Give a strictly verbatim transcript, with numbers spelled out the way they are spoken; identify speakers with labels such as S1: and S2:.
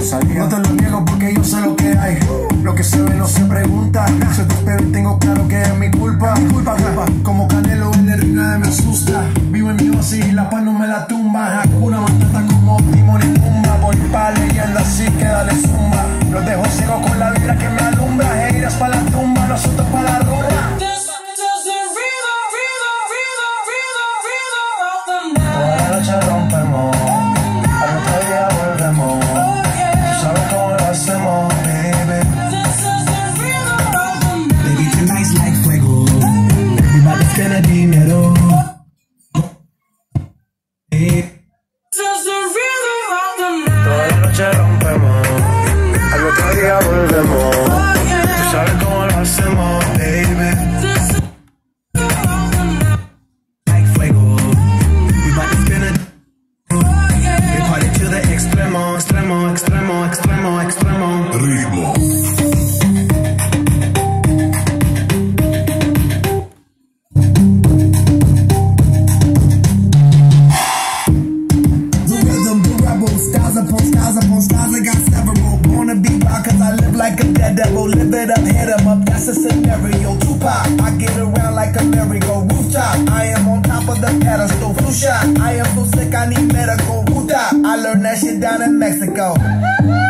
S1: No te lo niego porque yo sé lo que hay. Lo que se ve no se pregunta. Yo te espero y tengo claro que es mi culpa. Mi culpa, culpa. Como Canelo en el ring nadie me asusta. Vivo en mi oasis y la paz no me la tumba. Hakuna Matata como Timón y Pumba. Voy pa' leyenda así que dale zumba. Los dejo ciego con la vibra que me alumbra. Heiras pa' la tumba, nosotros pa' la rumba. Toda la noche rompemos, al otro día volvemos. Tú sabes cómo lo hacemos, baby. Baby, tonight's like fuego. We bout to spend el dinero. Toda la noche rompemos, al otro día volvemos. Tú sabes cómo lo hacemos, baby. Extremo, extremo, extremo, extremo, extremo. Ritmo. The rhythm, the rebel, styles upon styles upon styles, I got several. Wanna be wild cause I live like a dead devil. Live it up, hit 'em up, that's a scenario. Tupac, I get around like a merry-go rooftop. I am on top of the pedestal, flu shot. I am so sick, I need medical. I learned that shit down in Mexico.